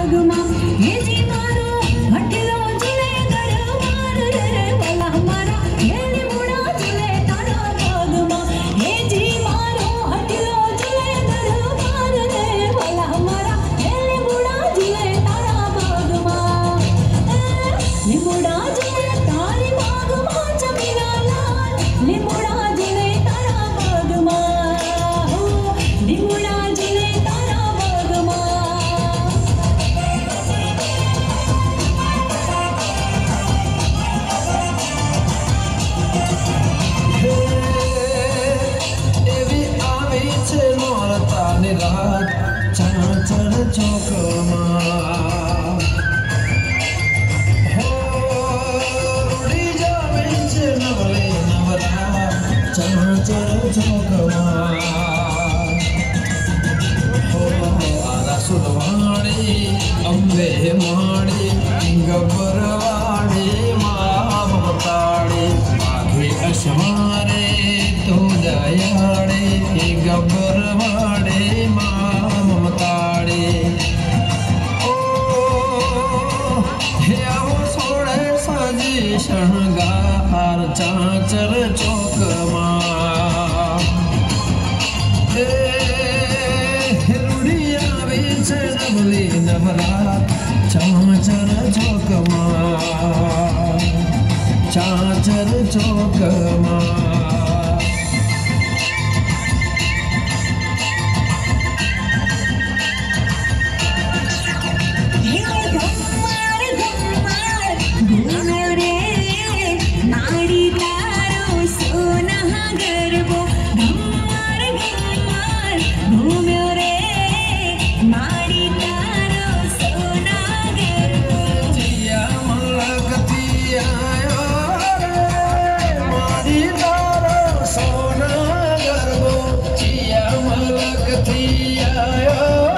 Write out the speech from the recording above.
चाचर चौकमा हो रुड़ी जावे छे नवले नवरा चाचर चौकमा हो आरा सुरवाणी अम्बे माणी गबरवाणी माँ ममताड़ी आगे अशमारे तो दयाड़े गबरवाड़ी माँ ममताड़ी ओ हे आओ सोड़े साजी शणगार चाचर चौकमा रुड़िया बीच नवली नवरा चाचर चौकमा चाचर चौकमा सोना गरबो चिया मलक थी आयो